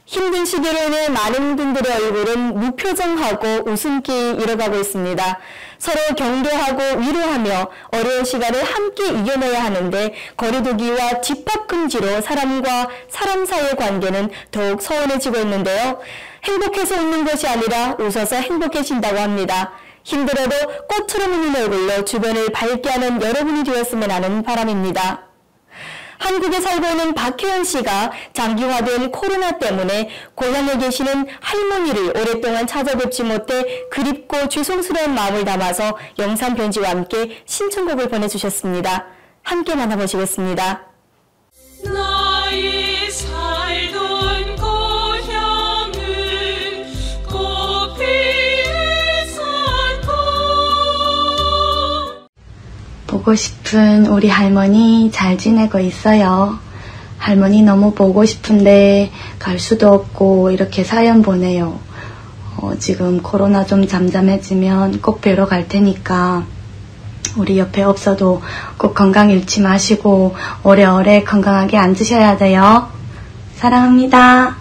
힘든 시기로는 많은 분들의 얼굴은 무표정하고 웃음기 잃어가고 있습니다. 서로 격려하고 위로하며 어려운 시간을 함께 이겨내야 하는데 거리두기와 집합금지로 사람과 사람 사이의 관계는 더욱 서운해지고 있는데요. 행복해서 웃는 것이 아니라 웃어서 행복해진다고 합니다. 힘들어도 꽃처럼 웃는 얼굴로 주변을 밝게 하는 여러분이 되었으면 하는 바람입니다. 한국에 살고 있는 박혜연 씨가 장기화된 코로나 때문에 고향에 계시는 할머니를 오랫동안 찾아뵙지 못해 그립고 죄송스러운 마음을 담아서 영상 편지와 함께 신청곡을 보내주셨습니다. 함께 만나보시겠습니다. 나의 살던 고향은 꽃피에 살고 보고 싶은 우리 할머니 잘 지내고 있어요. 할머니 너무 보고 싶은데 갈 수도 없고 이렇게 사연 보내요. 지금 코로나 좀 잠잠해지면 꼭 뵈러 갈 테니까 우리 옆에 없어도 꼭 건강 잃지 마시고 오래오래 건강하게 앉으셔야 돼요. 사랑합니다.